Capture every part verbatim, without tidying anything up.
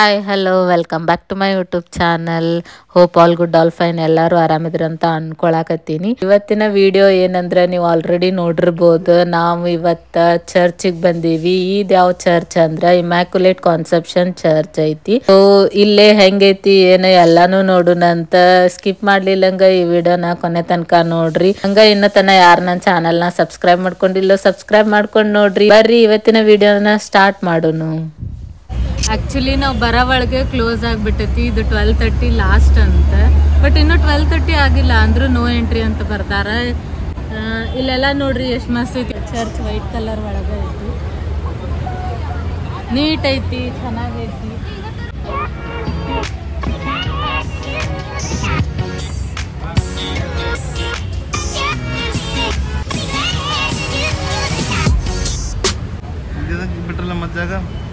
Hi hello welcome back to my YouTube channel. Hope all good all fine. ಎಲ್ಲರೂ ಆರಾಮಿದ್ರ ಅಂತ ಅನ್ಕೊಳಕತ್ತೀನಿ. ಇವತ್ತಿನ video ಏನಂದ್ರೆ ನೀವು ಆಲ್ರೆಡಿ ನೋಡಿರ್ಬೋದು. ನಾವು ಇವತ್ತ ಚರ್ಚಿಗೆ ಬಂದೀವಿ. ಇದ್ ಯಾವ ಚರ್ಚ್ ಅಂದ್ರೆ ಇಮ್ಯಾಕ್ಯುಲೇಟ್ ಕಾನ್ಸೆಪ್ಷನ್ ಚರ್ಚ್ ಐತಿ. ಸೊ ಇಲ್ಲೇ ಹೆಂಗೈತಿ ಏನು ಎಲ್ಲಾನು ನೋಡೋಣ ಅಂತ ಸ್ಕಿಪ್ ಮಾಡ್ಲಿಲ್ಲಂಗ ಈ ವಿಡಿಯೋನ ಕೊನೆ ತನಕ ನೋಡ್ರಿ. ಹಂಗ ಇನ್ನ ತನ ಯಾರು ನನ್ನ ಚಾನಲ್ ನ ಸಬ್ಸ್ಕ್ರೈಬ್ ಮಾಡ್ಕೊಂಡಿಲ್ಲ ಸಬ್ಸ್ಕ್ರೈಬ್ ಮಾಡ್ಕೊಂಡ್ ನೋಡ್ರಿ. ಬರ್ರಿ ಇವತ್ತಿನ ವಿಡಿಯೋನ ಸ್ಟಾರ್ಟ್ ಮಾಡೋಣ. ಆಕ್ಚುಲಿ ನಾವು ಬರೋ ಒಳಗೆ ಕ್ಲೋಸ್ ಆಗಿಬಿಟ್ಟೈತಿ. ಇದು ಟ್ವೆಲ್ ತರ್ಟಿ ಲಾಸ್ಟ್ ಅಂತ, ಬಟ್ ಇನ್ನು ಟ್ವೆಲ್ ತರ್ಟಿ ಆಗಿಲ್ಲ ಅಂದ್ರೂ ನೋ ಎಂಟ್ರಿ ಅಂತ ಬರ್ತಾರ. ಇಲ್ಲೆಲ್ಲ ನೋಡ್ರಿ ಎಷ್ಟು ಮಸ್ತ್ ಐತಿ. ಚರ್ಚ್ ವೈಟ್ ಕಲರ್ ಒಳಗೆ ಐತಿ, ನೀಟ್ ಐತಿ, ಚೆನ್ನಾಗೈತಿ. ಬಿಟ್ರಲ್ಲ ಮಜ್ಜಾಗ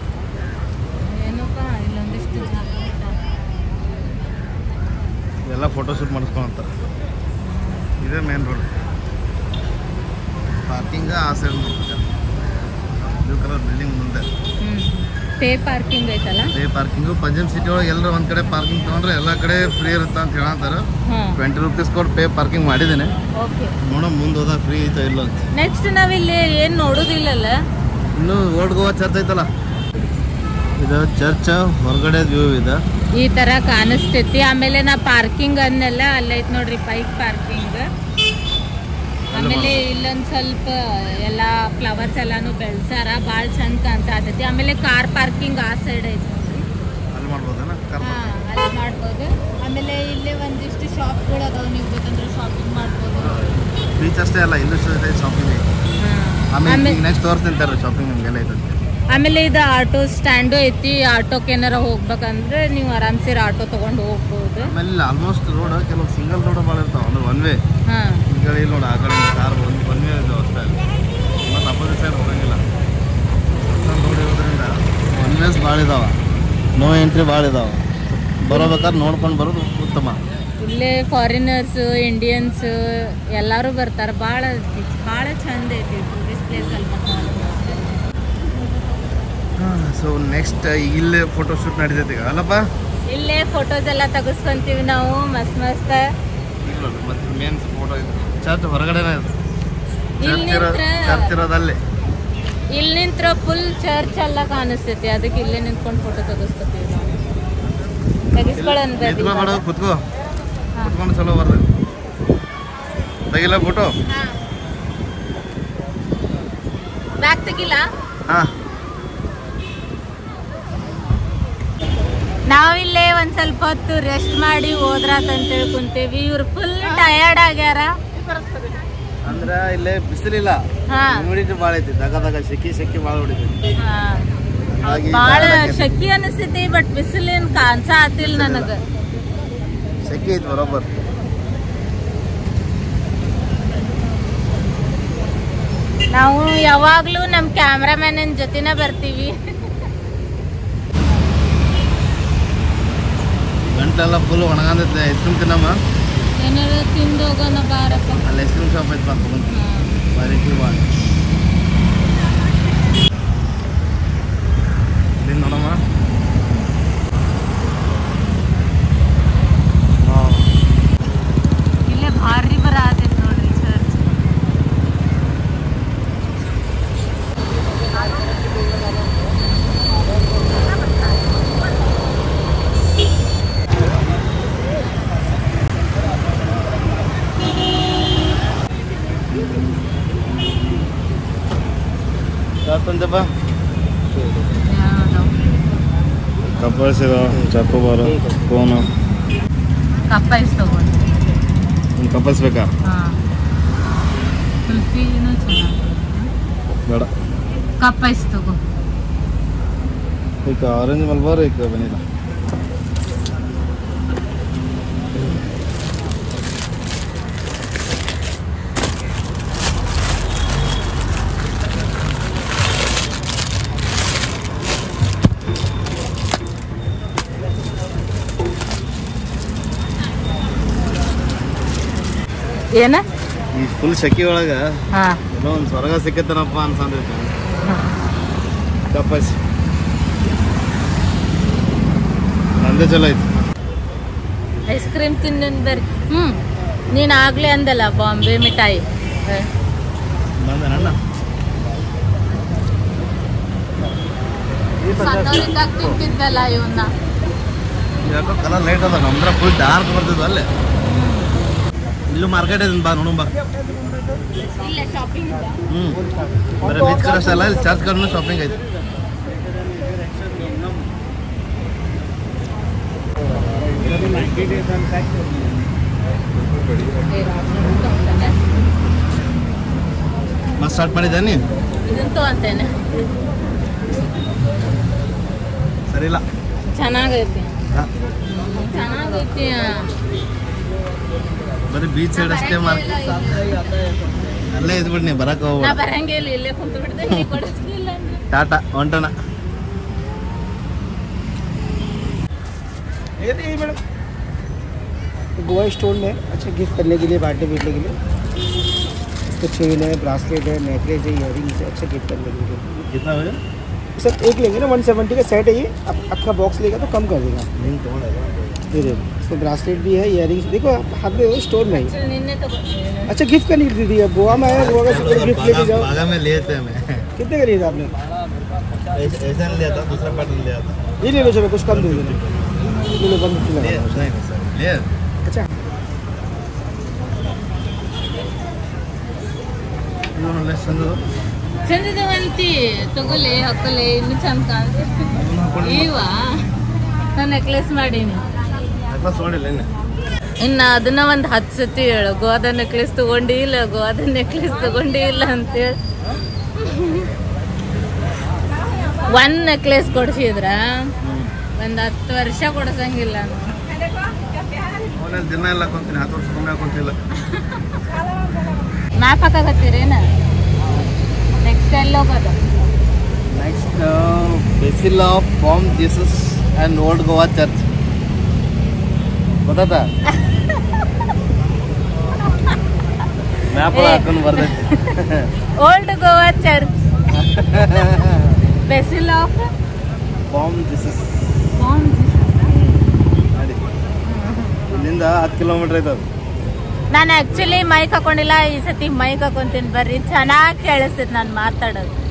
ಎಲ್ಲ ಫೋಟೋಶೂಟ್ ಮಾಡಿಸ್ಕೊಂತಾರೆ. ಇದೇ ಮೇನ್ ರೋಡ್. ಪಾರ್ಕಿಂಗ್ ಆ ಸೈಡ್ ಬ್ಲೂ ಕಲರ್ ಬಿಲ್ಡಿಂಗ್ ಮುಂದೆ ಪೇ ಪಾರ್ಕಿಂಗ್ ಐತಲ್ಲ. ಪೇ ಪಾರ್ಕಿಂಗು ಪಂಜಾಬ್ ಸಿಟಿ ಒಳಗೆ ಎಲ್ಲರೂ ಒಂದ್ ಕಡೆ ಪಾರ್ಕಿಂಗ್ ತಗೊಂಡ್ರೆ ಎಲ್ಲ ಕಡೆ ಫ್ರೀ ಇರುತ್ತೆ ಅಂತ ಹೇಳಂತಾರೆ. ಟ್ವೆಂಟಿ ರುಪೀಸ್ ಕೊಟ್ಟು ಪೇ ಪಾರ್ಕಿಂಗ್ ಮಾಡಿದ್ದೇನೆ. ನೋಡೋ ಮುಂದೆ ಹೋದಾಗ ಫ್ರೀ ಐತೋ ಇಲ್ಲ ಅಂತ. ನೆಕ್ಸ್ಟ್ ನಾವಿಲ್ಲಿ ಏನು ನೋಡೋದಿಲ್ಲಲ್ಲ. ಇನ್ನು ಓಲ್ಡ್ ಗೋವಾ ಚರ್ಚ್ ಐತಲ್ಲ, ಇದು ಚರ್ಚ್ ಹೊರಗಡೆ ವ್ಯೂ ಇದೆ. ಈ ತರ ಕಾಣಿಸ್ತೈತಿ. ಆಮೇಲೆ ನಾ ಪಾರ್ಕಿಂಗ್ ಅನ್ನೆಲ್ಲ ಅಲ್ಲೈತ್ ನೋಡ್ರಿ, ಬೈಕ್ ಪಾರ್ಕಿಂಗ್. ಆಮೇಲೆ ಇಲ್ಲೊಂದ್ ಸ್ವಲ್ಪ ಎಲ್ಲ ಫ್ಲವರ್ಸ್ ಎಲ್ಲಾನು ಬೆಳ್ಸಾರ, ಭಾಳ ಚಂದ ಕಾಣ್ತೈತಿ. ಆಮೇಲೆ ಕಾರ್ ಪಾರ್ಕಿಂಗ್ ಆ ಸೈಡ್ ಐತಿ ನೋಡ್ರಿ, ಅಲ್ಲಿ ಮಾಡ್ಬೋದಾ? ಹಾ ಅಲ್ಲಿ ಮಾಡ್ಬೋದು. ಆಮೇಲೆ ಇಲ್ಲೇ ಒಂದಿಷ್ಟು ಶಾಪ್ಗಳು ಅದಾವ, ನೀವು ಬೇಕಂದ್ರೆ ಶಾಪಿಂಗ್ ಮಾಡ್ಬೋದು. ಬೀಚ್ ಅಷ್ಟೇ ಅಲ್ಲ, ಇಲ್ಲೂ ಶಾಪಿಂಗ್ ಐತಿ. ಆಮೇಲೆ ನೆಕ್ಸ್ಟ್ ತೋರಿಸ್ತಿಂತಾರೆ ಶಾಪಿಂಗ್ ಹಂಗೆಲ್ಲ ಐತೆ. ಆಮೇಲೆ ಇದು ಆಟೋ ಸ್ಟ್ಯಾಂಡು ಐತಿ. ಆಟೋಕ್ಕೆ ಏನಾರ ಹೋಗ್ಬೇಕಂದ್ರೆ ನೀವು ಆರಾಮ್ಸೆ ಆಟೋ ತಗೊಂಡು ಹೋಗ್ಬೋದು. ಆಮೇಲೆ ಆಲ್ಮೋಸ್ಟ್ ರೋಡ್ ಕೆಲವು ಸಿಂಗಲ್ ರೋಡ್ ಭಾಳ ಇರ್ತಾವ, ಅಂದ್ರೆ ಒನ್ ವೇ. ಹಾಂ, ಈ ಕಡೆ ಇಲ್ಲಿ ನೋಡಿ, ಆ ಕಡೆ ಕಾರ್ ಒಂದು ಒನ್ ವೇ ಇದಾವೆ ಅಷ್ಟೇ. ಮತ್ತು ಅಪೋಸಿಟ್ ಸೈಡ್ ಹೋಗಂಗಿಲ್ಲ. ರೋಡ್ ಇರೋದ್ರಿಂದ ಒನ್ ವೇಸ್ ಭಾಳ ಇದಾವೆ, ನೋ ಎಂಟ್ರಿ ಭಾಳ ಇದಾವೆ. ಬರೋಬೇಕಾದ್ರೆ ನೋಡ್ಕೊಂಡು ಬರೋದು ಉತ್ತಮ. ಇಲ್ಲೇ ಫಾರಿನರ್ಸ್, ಇಂಡಿಯನ್ಸ್ ಎಲ್ಲರೂ ಬರ್ತಾರೆ. ಭಾಳ ಭಾಳ ಚಂದ ಐತಿ ಟೂರಿಸ್ಟ್ ಪ್ಲೇಸ್ ಅಲ್ಲಿ. ಸೊ ನೆಕ್ಸ್ಟ್ ಇಲ್ಲೇ ಫೋಟೋ ಶೂಟ್ ನಡೀತೈತಿ ಅಲ್ಲಪ್ಪ. ಇಲ್ಲೇ ಫೋಟೋಸ್ ಎಲ್ಲ ತೆಗಿಸ್ಕೊಂತೀವಿ ನಾವು ಮಸ್ತ್ ಮಸ್ತ್. ಮತ್ತೆ ಮೇನ್ ಫೋಟೋ ಇದೆ ಚರ್ಚ್ ಹೊರಗಡೆನೇ ಇದೆ. ಚರ್ಚ್ ಇರೋದಲ್ಲಿ ಇಲ್ಲಿ ನಿಂತ್ರ ಫುಲ್ ಚರ್ಚ್ ಎಲ್ಲ ಕಾಣಿಸ್ತೈತಿ. ಅದಕ್ಕೆ ಇಲ್ಲೇ ನಿಂತ್ಕೊಂಡು ಫೋಟೋ ತೆಗಿಸ್ಕೊತೀವಿ ನಾವು. ತೆಗಿಸ್ಕೊಳ್ಳೋಣ, ಕುತ್ಕೋ ಕುತ್ಕೊಂಡು ಚಲೋ ಬರ್ತದೆ. ತೆಗಿಲ್ಲ ಫೋಟೋ, ಬ್ಯಾಗ್ ತೆಗಿಲ್ಲ. ಹಾಂ, ನಾವಿಲ್ಲೇ ಒಂದ್ ಸ್ವಲ್ಪ ಹೊತ್ತು ರೆಸ್ಟ್ ಮಾಡಿ ಹೋದ್ರಾತಂತ ಕುಂತೇವಿ. ಇವ್ರು ಫುಲ್ ಟಯರ್ಡ್ ಆಗ್ಯಾರ. ಅಂದ್ರ ಇಲ್ಲೇ ಬಿಸಿಲಿಲ್ಲ, ಹ್ಯೂಮಿಡಿಟಿ ಭಾಳ ಐತಿ. ದಗ ದಗ ಸೆಕಿ ಸೆಕಿ ಭಾಳ ಹೊಡಿತೈತಿ. ಬಾಳ ಶೆಕಿ ಅನಿಸ್ತೈತಿ, ಬಟ್ ಬಿಸಿಲಿನ ಕಾನ್ಸ ಆತಿಲ್ಲ ನನಗ. ಸೆಕಿ ಐತಿ ಬರೋಬ್ಬರ್. ನಾವು ಯಾವಾಗ್ಲೂ ನಮ್ ಕ್ಯಾಮ್ರಾಮನ್ ಜೊತೆನ ಬರ್ತೀವಿ. ಗಂಟೆಲ್ಲ ಫುಲ್ ಒಣಗಂದೈತೆ. ಐಸ್ ಕ್ರೀಮ್ ತಿನ್ನಮ್ಮ, ಏನಾರ ತಿಂದು ಹೋಗೋಣ ಬಾರಪ್ಪ. ಅಲ್ಲಿ ಐಸ್ ಕ್ರೀಮ್ ಶಾಪ್ ಐತೆ ಬರ್ಕೊಂಡು ಬಾರಿ ಭಾಳ. ಇಲ್ಲಿ ನೋಡಮ್ಮ, ಇಲ್ಲೇ ಭಾರಿ ಬರ ಆತೈತಿ ನೋಡ್ರಿ ಚರ್ಚ್. ತಂದಪ್ಪ ಕಪ್ಪಲ್ಸ್ ಇರೋ ಚಾಕೋಬಾರು ಕೋನು ಕಪ್ ಐಸ್ ತಗೊಂಡು ಒಂದು ಕಪ್ಪಲ್ಸ್ ಬೇಕಾ? ಹಾಂ, ಕುಲ್ಫಿನೂ ಚೆನ್ನಾಗಿ ಬೇಡ, ಕಪ್ ಐಸ್ ತಗೋ. ಈಗ ಆರೆಂಜ್ ಮಲ್ಬಾರ್, ಈಗ ವೆನಿಲಾ. ಏನ ಈ ಫುಲ್ ಶೆಕಿ ಒಳಗೆ ಹಾಂ ಏನೋ ಒಂದು ಸ್ವರ್ಗ ಸಿಕ್ಕತ್ತನಪ್ಪ ಅನ್ಸಂದೈತೆ. ಕಪ್ಪಸ್ ನಂದೇ ಚಲೋ ಐತಿ. ಐಸ್ ಕ್ರೀಮ್ ತಿಂದಿನ ಬರ್ರಿ. ಹ್ಞೂ ನೀನು ಆಗಲೇ ಅಂದಲ್ಲ ಬಾಂಬೆ ಮಿಠಾಯಿ ಬಂದನಣ್ಣ ಸಣ್ಣವರಿದ್ದಾಗ ತಿಂತಿದ್ದಲ್ಲ ಇವನ್ನ. ಯಾಕೋ ಕಲರ್ ಲೈಟ್ ಅದ, ನಮ್ದ್ರ ಫುಲ್ ಡಾರ್ಕ್ ಬರ್ತದ ಅಲ್ಲೇ. ಇಲ್ಲೂ ಮಾರ್ಕೆಟ್ ಇದೆ ಬಾ ನೋಡು ಬಾ. ಇಲ್ಲ ಶಾಪಿಂಗ್ ಹ್ಞೂ ಬರೀ ಬೀಚ್ ಕಡೆ ಅಷ್ಟೇ ಅಲ್ಲ, ಇಲ್ಲಿ ಚರ್ಚ್ ಕಡೆ ಶಾಪಿಂಗ್ ಐತಿ. ಮಸ್ತ್ ಸ್ಟಾರ್ಟ್ ಮಾಡಿದ್ದೆ ನೀ ಇದಂತೂ ಅಂತೇನೆ ಸರಿ ಇಲ್ಲ, ಚೆನ್ನಾಗೈತಿ ಚೆನ್ನಾಗೈತಿ. ಬರೀ ಬೀಚ್ ಸೈಡ್ ಅಷ್ಟೇ ಮಾರ್ಕೆಟ್, ಅಲ್ಲೇ ಇದ್ಬಿಡ್ ನೀ ಬರಕ್ ನಾ ಹೋಗ್ಬೇಡ. ಬರಂಗಿಲ್ಲ, ಇಲ್ಲೇ ಕುಂತು ಬಿಡ್ತೇನೆ ಕೊಡಿಸ್ಲಿಲ್ಲ ಅಂದ್ರೆ. ಟಾಟಾ ಹೊಂಟಣ. गोवा स्टोन में अच्छा गिफ्ट करने के लिए, बर्थडे बीटने के लिए इसको चेन है, ब्रासलेट है, नेकलेस है, इयरिंग्स है, अच्छा गिफ्ट करने के लिए. कितना हो गया सर एक लेंगे ना वन सेवेंटी का सेट है ये, अब आपका बॉक्स लेगा तो कम कर देगा. नहीं तो दे दे इसमें ब्रासलेट भी है, इयरिंग्स देखो हाथ में स्टोन में ही. ನಿನ್ನೆ ತಗೊಂಡಿದ್ದೀನಿ. अच्छा गिफ्ट करने के लिए दीदी, गोवा में आया, गोवा का गिफ्ट लेके जाओ. बागा में लिए थे मैं, कितने का लिया था आपने? ऐसा ऐसा नहीं लिया था, दूसरा पैटर्न लिया था. ये ले लो, चलो कुछ कम दे देना. ले लो बंद ले लगा. नहीं नहीं सर ले. अच्छा ಇವನು ಲೆಸನ್ ಚಂದಿದವಂತಿ ತಗೊಳ್ಳಿ ಹಾಕೊಳ್ಳಿ, ಇನ್ನು ಚಂದ ಕಾಣಿಸ್ತೈತಿ. ಇವ ನಾನು ನೆಕ್ಲೆಸ್ ಮಾಡೀನಿ. ನೆಕ್ಲೆಸ್ ನೋಡಿಲ್ಲ ಇನ್ನು. ಇನ್ನು ಅದನ್ನ ಒಂದು ಹತ್ತು ಸತಿ ಹೇಳು, ಗೋವಾದ ನೆಕ್ಲೆಸ್ ತಗೊಂಡಿ ಇಲ್ಲ, ಗೋವಾದ ನೆಕ್ಲೆಸ್ ತಗೊಂಡಿ ಇಲ್ಲ ಅಂತೇಳಿ. ಒಂದ್ ನೆಕ್ಲೆಸ್ ಕೊಡ್ಸಿದ್ರ ಒಂದ್ ಹತ್ತು ವರ್ಷ ಕೊಡ್ಸಂಗಿಲ್ಲ. ಅವನಲ್ಲಿ ದಿನ ಎಲ್ಲ ಹಾಕೊಂತೀನಿ, ಹತ್ತು ವರ್ಷ ಕಮ್ಮಿ ಹಾಕೊಂತಿಲ್ಲ. ಮ್ಯಾಪ್ ಹಾಕಾಕತ್ತೀರೇನ? ನೆಕ್ಸ್ಟ್ ಎಲ್ಲಿ ಹೋಗೋದು? Next Basil of Bom Jesus and old Goa church. ಗೊತ್ತಾತ? ಮ್ಯಾಪ್ ಹಾಕೊಂಡು ಬರ್ತೈತಿ. Old Goa church, Basil of Bom Jesus ಮಾಡಿ ಇಲ್ಲಿಂದ ಹತ್ತು ಕಿಲೋಮೀಟರ್ ಐತದ. ನಾನು ಆಕ್ಚುಲಿ ಮೈಕ್ ಹಾಕೊಂಡಿಲ್ಲ, ಈ ಸತಿ ಮೈಕ್ ಹಾಕೊಂತೀನಿ ಬರ್ರಿ, ಚೆನ್ನಾಗಿ ಕೇಳಿಸ್ತೈತಿ ನಾನು ಮಾತಾಡೋದು.